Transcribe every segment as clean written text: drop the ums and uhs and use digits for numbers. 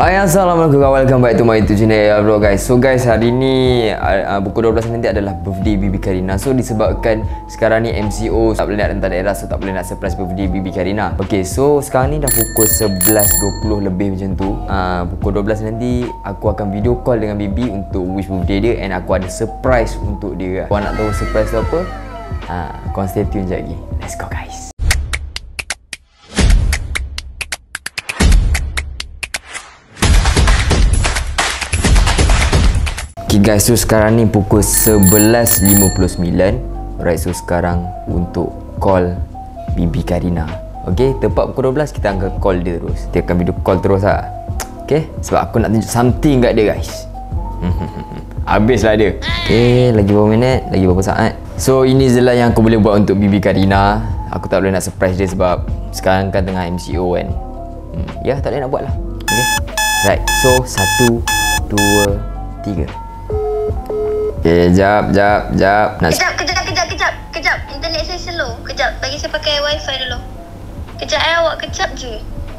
Hai, assalamualaikum, welcome back to my YouTube channel ya bro guys. So guys, hari ni pukul 12 nanti adalah birthday Bibi Karina. So disebabkan sekarang ni MCO tak boleh nak rentas daerah, so tak boleh nak surprise birthday Bibi Karina. Okay, so sekarang ni dah pukul 11.20 lebih macam tu. Pukul 12 nanti aku akan video call dengan Bibi untuk wish birthday dia, and aku ada surprise untuk dia. Kau nak tahu surprise tu apa? Kau stay tune je lagi. Let's go guys. Okay guys, so sekarang ni pukul 11.59. Alright, so sekarang untuk call Bibi Karina. Okay, tepat pukul 12 kita akan call dia terus. Kita akan video call terus lah. Okay, sebab aku nak tunjuk something kat dia guys. Habislah dia. Okay, lagi berapa minit, lagi berapa saat. So ini je lah yang aku boleh buat untuk Bibi Karina. Aku tak boleh nak surprise dia sebab sekarang kan tengah MCO kan. Ya, tak boleh nak buat lah. Okay, right, so 1, 2, 3. Okay, jap. Nak Kejap. Internet saya slow. Kejap, bagi saya pakai wifi dulu. Kejap, awak kejap je.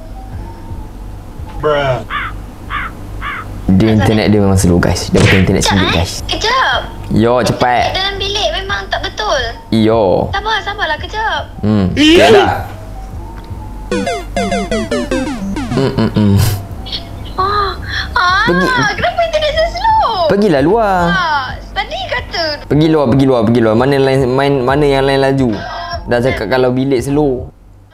Bruh. Dia internet dia memang slow guys. Dia pakai internet sendiri guys. Kejap. Yo, cepat. Dalam bilik memang tak betul. Yo. Sabarlah kejap. Okay dah. Kenapa internet saya slow? Pergilah luar. Tadi kata. Pergi luar. Mana yang lain laju. Dah cakap kalau bilik slow.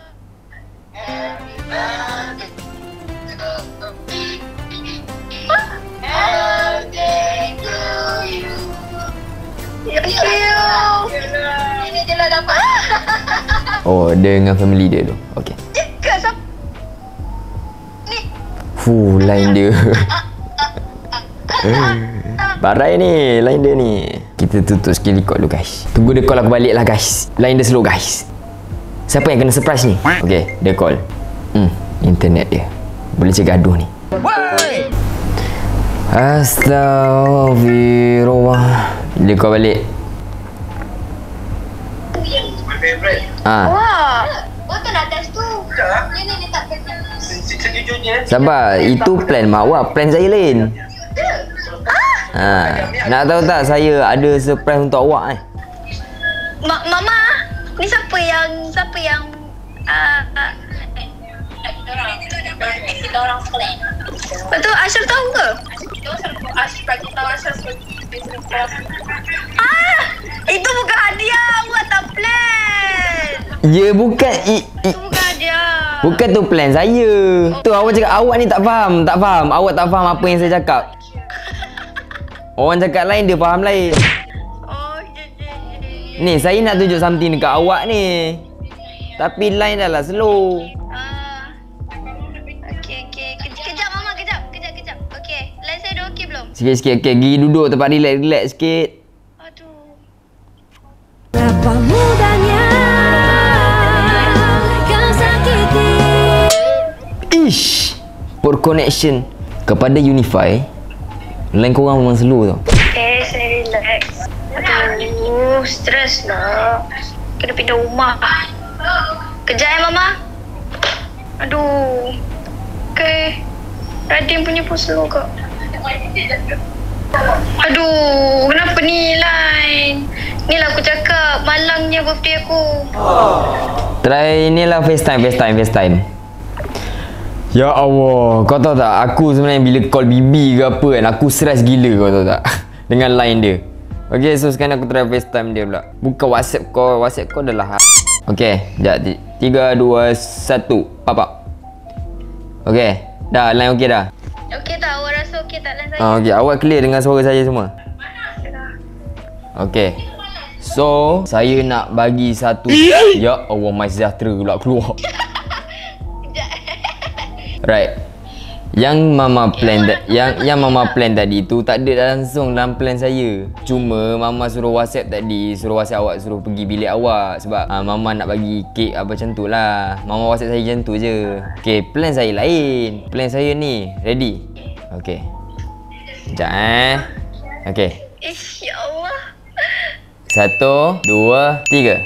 Ini je lah dapat. Oh, dia dengan family dia tu. Okay. Line dia. Barai ni, line dia ni. Kita tutup skill record dulu guys. Tunggu dia call aku balik lah guys. Line dia slow guys. Siapa yang kena surprise ni? Okay, dia call. Internet dia boleh cek gaduh ni. Astagfirullah. Dia call balik. Wah, betul nak test tu. Ini tak kena. Sabar, itu plan mak awak, plan saya lain. Nak tahu tak saya ada surprise untuk awak Mama, ni siapa yang kita orang plan. Betul, Ashraf tahu ke? Ashraf itu bukan hadiah, awak tak plan. Ya, bukan Itu bukan hadiah. bukan tu plan saya. Tu awak cakap awak ni tak faham. Awak tak faham apa yang saya cakap. Orang cakap lain, dia faham lain. Oh, Ni saya nak tunjuk something dekat awak ni. Tapi line dah lah slow. Okey. Kejap mama, kejap. Okey, line saya dah okey belum? Sikit. Okay, pergi duduk tempat relax sikit. Aduh. Berapa mudahnya kau sakiti. Ish. Port connection kepada Unify. Line korang memang slow tau. Okay, saya relax. Aduh, stres lah. Kena pindah rumah. Kejap ya mama. Aduh. Okay. Radin punya pun slow kak. Aduh, kenapa ni line? Ni lah aku cakap, malangnya birthday aku. Try inilah FaceTime. Ya Allah, kau tahu tak, aku sebenarnya bila call Bibi ke apa kan, aku stress gila, kau tahu tak, dengan line dia. Okay, so sekarang aku try FaceTime dia pula. Buka WhatsApp call dah lah. Okay, sekejap. 3, 2, 1, pap. Okay, dah, line okay dah? Okay tak? Awak rasa okay tak line saya? Okay, awak clear dengan suara saya semua? Okay, so saya nak bagi satu. Ya Allah, My Sejahtera pula keluar. Right. Yang mama plan tadi tu tak ada langsung dalam plan saya. Cuma mama suruh WhatsApp tadi, suruh WhatsApp awak, suruh pergi bilik awak sebab mama nak bagi kek apa macam tu lah. Mama WhatsApp saya macam tu je. Okay, plan saya lain. Plan saya ni ready. Okay. Sekejap Okay. Ya Allah. 1, 2, 3.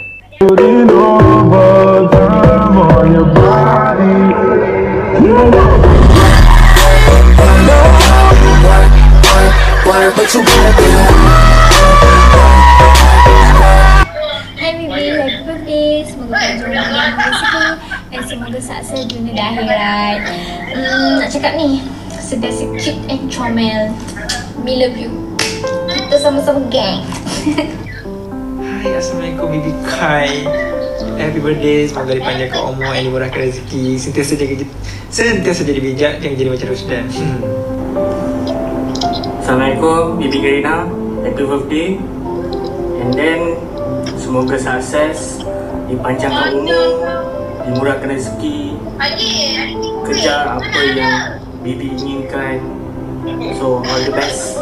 hard, but you gotta be. Hai Bibi, happy birthday. Semoga panjang umur dan rezeki dan semoga sukses dunia dan akhirat. Nak cakap ni, sentiasa cute and comel. Me love you. Kita sama-sama gang. Hai, Assalamualaikum Bibi Kai. Happy birthday, semoga dipanjangkan umur dan dimurahkan rezeki. Sentiasa jadi bijak, jangan jadi macam Rusdan. Assalamualaikum Bibi Karina, happy birthday. And then semoga sukses, dipanjangkan umur, dimurahkan rezeki, kejar apa yang Bibi inginkan. So all the best.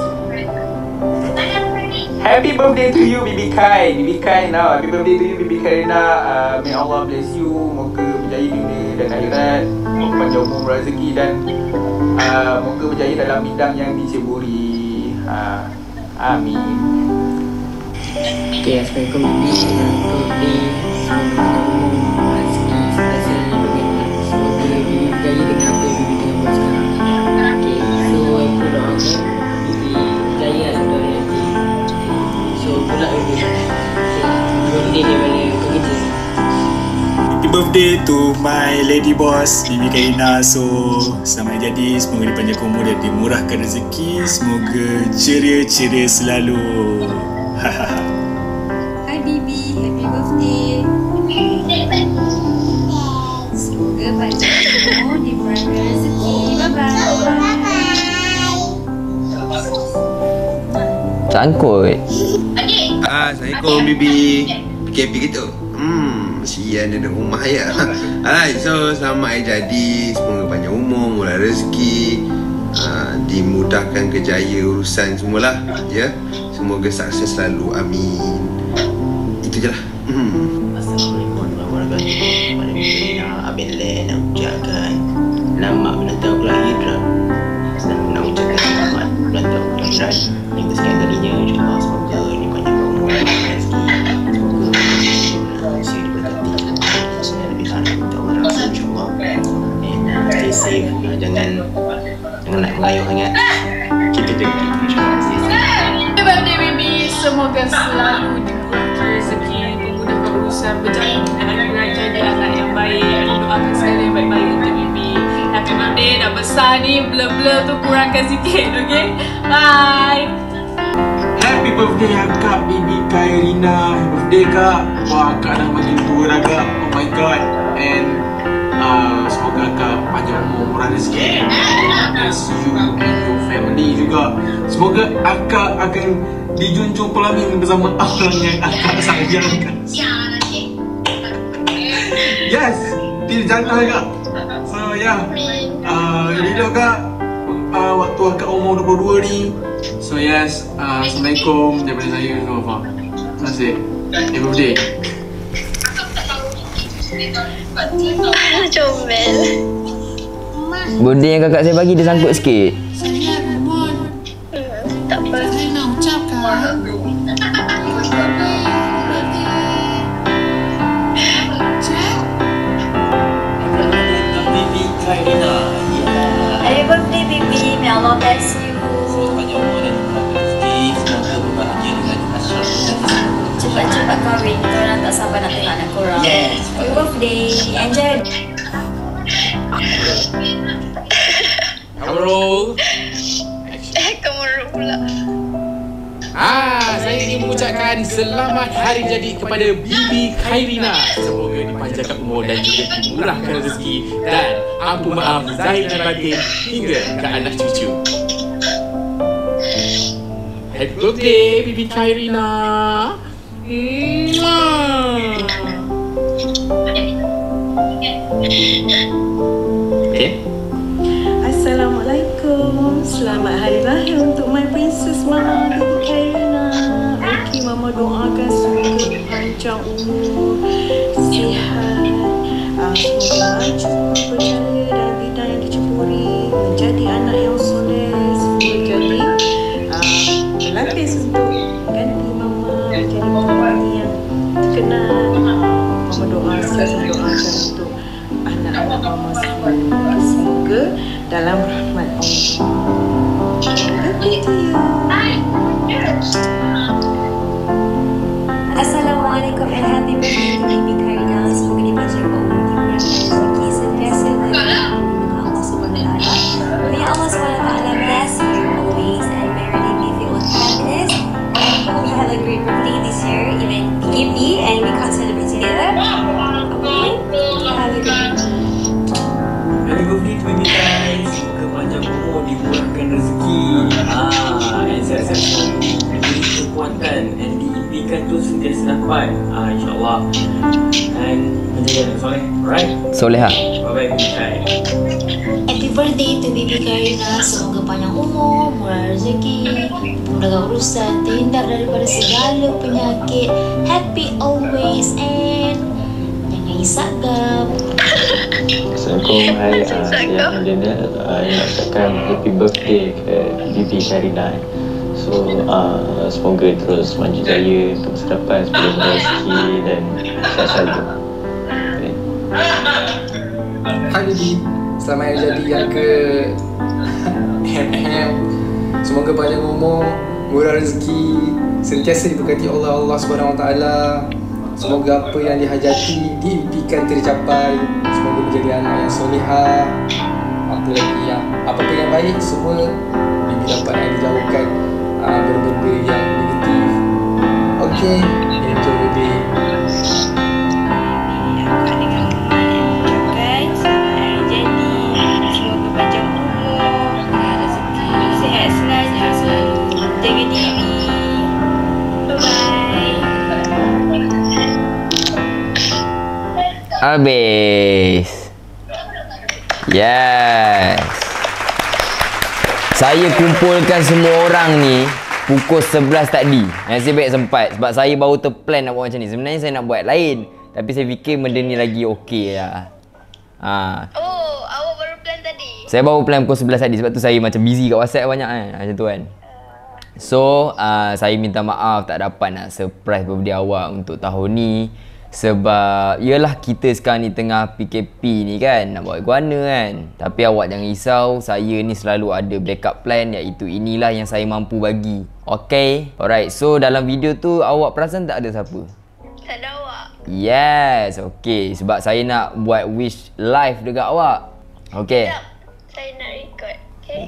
Happy birthday to you Bibi Kai. Bibi Kai now. Happy birthday to you Bibi Karina. May Allah bless you. Moga berjaya dunia dan akhirat. Moga panjang umur rezeki dan moga berjaya dalam bidang yang diceburi. Amin. Okay, Assalamualaikum Bibi. Birthday. Semoga umur rezeki sentiasa lebih. Semoga Bibi berjaya dengan apa yang Bibi tengah buat sekarang. Okay, so aku doakan Bibi berjaya sampai nanti. So, pula Bibi. Birthday dia mana kau kerja. Happy birthday to my lady boss Bibi Karina. So selamat jadi, semoga dipanjangkan umur dan dimurahkan rezeki. Semoga ceria-ceria selalu. Hai Bibi, happy birthday. Semoga panjang umur, dimurahkan rezeki. Bye-bye. Cangkut. Assalamualaikum Bibi. PKP gitu. Sian dia nak rumah ya. Alright, so selamat hari jadi. Semoga panjang umur, murah rezeki, dimudahkan kejaya urusan semualah, ya. Semoga sukses selalu. Amin. Itu je lah. Assalamualaikum warahmatullahi wabarakatuh. Pada Bibi Abel nak ucapkan selamat ulang tahun kelahiran. Nak ucapkan selamat ulang tahun kelahiran yang kesekian kalinya. InsyaAllah semoga dipanjangkan umur dan rezeki. Semoga usia diberkati dan lebih anak kita orang insyaAllah. And stay safe. Jangan nak mengayuh sangat. Kita jaga insyaAllah. Stay safe. Happy birthday Bibi. Semoga selalu dimurahkan rezeki, dimudahkan urusan, berjaya dengan akhirat, jadi anak yang baik. Doakan segala yang baik-baik untuk Bibi. Happy birthday, dah besar ni, blur-blur tu kurangkan sikit, okay? Bye. Happy birthday Kak Bibi Karina. Happy birthday Kak. Wah, Kak dah makin tua dah Kak. Oh my god. And semoga Kak panjang umur, murah rezeki. Bless you and your family juga. Semoga Akak akan dijunjung pelamin bersama orang yang Akak sayangkan. Yes, dia jantan Kak. So yeah, hidup Kak waktu Akak umur 22 ni. So yes, Assalamualaikum daripada saya Nova. Terima kasih. Happy birthday. Comel. Benda yang kakak saya bagi dia sangkut sikit. Tak apa. Bibi Karina. Happy birthday Bibi. May Allah bless you. Panjang umur dan rezeki. Semoga berbahagia dengan asal rezeki. Cepat-cepat kahwin. Kita orang tak sabar nak tengok anak korang. Yes. Happy birthday. Enjoy. Kamera. Kamera pula. Saya ingin mengucapkan selamat hari jadi kepada Bibi Karina. Semoga dipanjangkan umur dan juga dimurahkan rezeki dan ampun maaf zahir dan batin hingga ke anak cucu. Happy birthday Bibi Karina. Assalamualaikum. Selamat hari lahir untuk my princess Mama Bibi Karina. Okay, Mama doakan semoga panjang umur, sihat, semoga maju, berjaya dalam bidang yang diceburi, menjadi anak yang soleh, semoga jadi pelapis untuk mengganti Mama menjadi penyanyi yang terkenal. Mama doa, selalu doakan untuk anak-anak Mama semua. Semoga dalam rahmat Allah. Happy to you. sentiasa dapat, insyaAllah, dan menjadi anak soleh. Alright? Soleha. Bye-bye Bibi Kai. Happy birthday to Bibi Karina. Semoga panjang umur, murah rezeki, memudahkan urusan, terhindar daripada segala penyakit. Happy always and jangan isap gam. Assalamualaikum. Hai, saya Daniel. Nak ucapkan happy birthday ke Bibi Karina. So, semoga terus maju jaya untuk masa depan, semoga rezeki dan sihat selalu. Okay. Hai Bibi, selamat hari jadi yang ke semoga panjang umur, murah rezeki, sentiasa diberkati Allah SWT. Semoga apa yang dihajati diimpikan tercapai. Semoga menjadi anak yang solehah. Apa yang baik semua Bibi dapat yang dijauhkan benda-benda yang negatif. Okay, enjoy your day. Habis. Yes. Saya kumpulkan semua orang ni pukul 11 tadi. Nasib baik sempat sebab saya baru terplan nak buat macam ni. Sebenarnya saya nak buat lain, tapi saya fikir benda ni lagi okey lah. Oh, awak baru plan tadi? Saya baru plan pukul 11 tadi sebab tu saya macam busy kat WhatsApp banyak kan. Macam tu kan. So, saya minta maaf tak dapat nak surprise birthday awak untuk tahun ni. Sebab yelah kita sekarang ni tengah PKP ni kan, nak buat guana kan. Tapi awak jangan risau, saya ni selalu ada backup plan, iaitu inilah yang saya mampu bagi. Okay? Alright, so dalam video tu awak perasan tak ada siapa? Tak ada awak. Yes, okay. Sebab saya nak buat wish live dekat awak. Okay? Sekejap, saya nak record. Okay?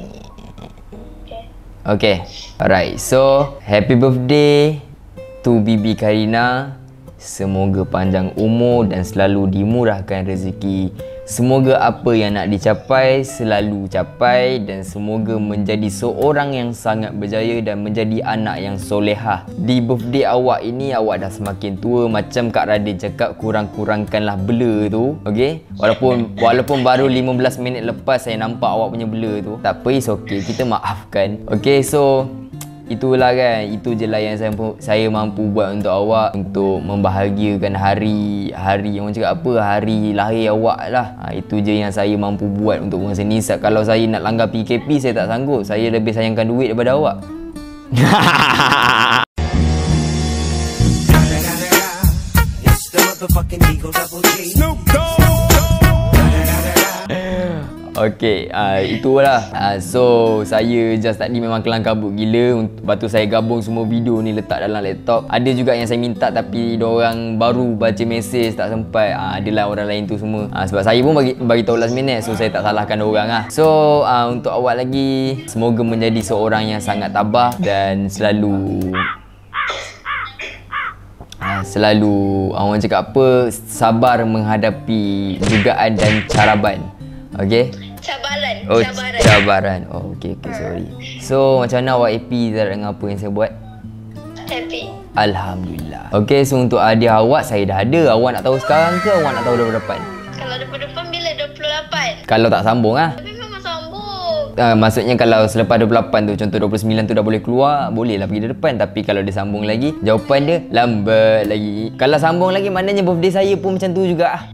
Okay. Alright, so happy birthday to Bibi Karina. Semoga panjang umur dan selalu dimurahkan rezeki. Semoga apa yang nak dicapai selalu capai, dan semoga menjadi seorang yang sangat berjaya dan menjadi anak yang solehah. Di birthday awak ini awak dah semakin tua, macam Kak Radin cakap, kurang-kurangkanlah bela tu. Okay? Walaupun baru 15 minit lepas saya nampak awak punya bela tu. Tak apa, it's okay, kita maafkan. Okay, so itulah kan, itu je lah yang saya mampu buat untuk awak, untuk membahagiakan hari orang cakap apa, hari lahir awak lah. Itu je yang saya mampu buat untuk masa ni. Kalau saya nak langgar PKP, saya tak sanggup. Saya lebih sayangkan duit daripada awak. Okay, itulah. So, saya just tadi memang kelang kabut gila. Lepas tu saya gabung semua video ni letak dalam laptop. Ada juga yang saya minta tapi diorang baru baca mesej, tak sempat. Adalah orang lain tu semua. Sebab saya pun bagi tahu last minute, so saya tak salahkan diorang lah. So, untuk awak lagi, semoga menjadi seorang yang sangat tabah dan selalu orang cakap apa, sabar menghadapi dugaan dan caraban. Okay? Cabaran. Oh, okay, sorry. So, macam mana awak happy dengan apa yang saya buat? Happy. Alhamdulillah. Okay, so untuk hadiah awak saya dah ada. Awak nak tahu sekarang ke awak nak tahu depan? Kalau depan bila 28? Kalau tak sambung lah. Tapi memang sambung. Maksudnya kalau selepas 28 tu, contoh 29 tu dah boleh keluar, boleh lah pergi depan. Tapi kalau dia sambung lagi, jawapan dia lambat lagi. Kalau sambung lagi, maknanya birthday saya pun macam tu juga.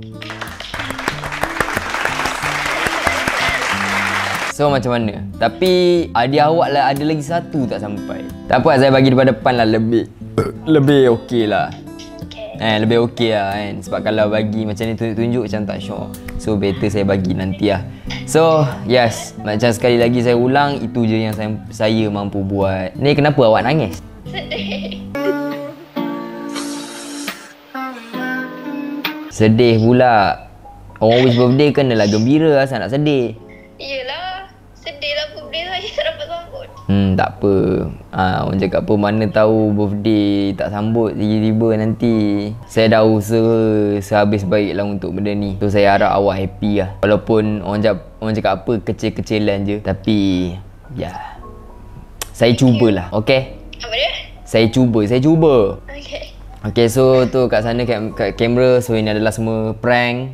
So macam mana? Tapi hadiah awak lah ada lagi satu tak sampai. Tak apa, saya bagi depan lah, lebih okey lah. Lebih okey lah kan. Sebab kalau bagi macam ni tunjuk-tunjuk macam tak syok. So better saya bagi nanti lah. So yes, macam sekali lagi saya ulang, itu je yang saya mampu buat. Ni kenapa awak nangis? Sedih pula. Orang wish birthday kan adalah gembira, asal nak sedih? Yelah, sedih lah birthday saya tak dapat sambut. Tak apa. Orang cakap apa, mana tahu birthday tak sambut tiba-tiba nanti. Saya dah usaha sehabis baik lah untuk benda ni. So saya harap awak happy lah. Walaupun orang cakap apa, kecil-kecilan je. Tapi ya, saya cubalah. Okay? Apa dia? Saya cuba. Okay. Okay, so tu kat sana kat kamera. So ini adalah semua prank.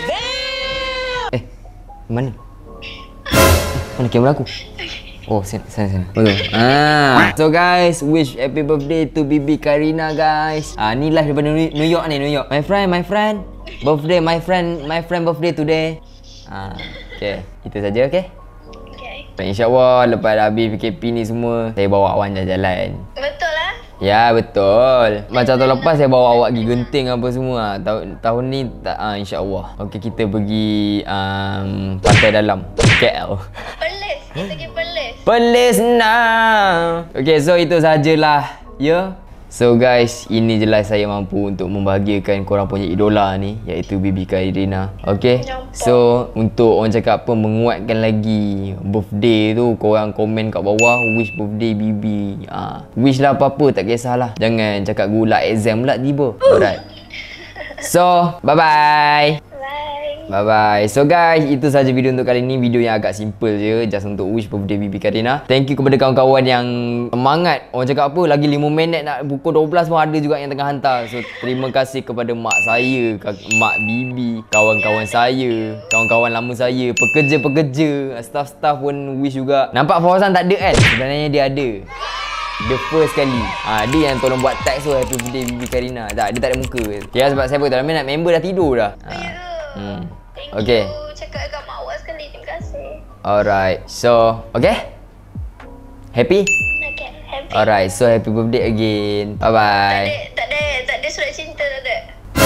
Mana? Mana kamera aku? Oh, sana. Betul. So guys, wish happy birthday to Bibi Karina guys. Ni live daripada New York ni, New York. My friend. Birthday, my friend birthday today. Okay, itu saja, okay? Okay. InsyaAllah lepas habis PKP ni semua, saya bawa awak jalan-jalan. Betul lah. Ya, betul. Macam tahun lepas saya bawa awak pergi Genting apa semua. Tahun ni tak, insyaAllah. Okay, kita pergi Pantai Dalam, KL. Perlis. Kita pergi Perlis. Perlis now. Okay, so itu sajalah. Ya. So guys, ini je lah saya mampu untuk membahagiakan korang punya idola ni, iaitu Bibi Karina. Okay. So untuk orang cakap apa, menguatkan lagi birthday tu, korang komen kat bawah wish birthday Bibi. Wish lah apa-apa, tak kisahlah. Jangan cakap gula exam pula tiba. Alright. So, bye-bye. Bye-bye. So guys, itu saja video untuk kali ni. Video yang agak simple je, just untuk wish birthday Bibi Karina. Thank you kepada kawan-kawan yang semangat. Orang cakap apa, lagi 5 minit nak pukul 12 pun ada juga yang tengah hantar. So terima kasih kepada mak saya, mak Bibi, kawan-kawan saya, kawan-kawan lama saya, pekerja-pekerja, staff-staff pun wish juga. Nampak Fauzan tak ada kan? Sebenarnya dia ada. The first kali. Dia yang tolong buat tag tu, happy birthday Bibi Karina. Tak, dia tak ada muka. Ya, sebab saya beritahu nak member dah tidur dah. Okay. Cakap dekat mak awak sekali. Terima kasih. Alright. So, okay? Happy? Okay, happy. Alright. So, happy birthday again. Bye-bye. Tak ada surat cinta, tak ada.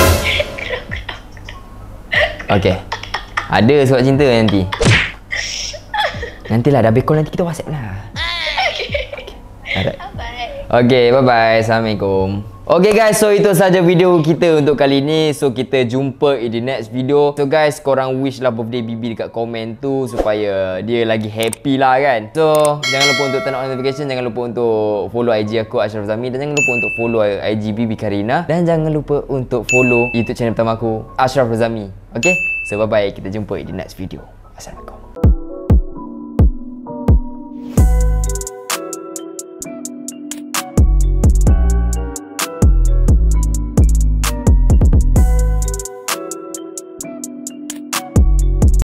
Okay. Ada surat cinta nanti. Nantilah dah bekol, nanti kita WhatsApp lah. Alright. Okay, bye-bye. Assalamualaikum. Okay guys, so itu saja video kita untuk kali ni. So kita jumpa in the next video. So guys, korang wish lah birthday Bibi dekat komen tu supaya dia lagi happy lah kan. So jangan lupa untuk turn on notification, jangan lupa untuk follow IG aku Ashraf Zami, dan jangan lupa untuk follow IG Bibi Karina, dan jangan lupa untuk follow YouTube channel pertama aku Ashraf Zami. Okay, so bye bye, kita jumpa in the next video. Assalamualaikum.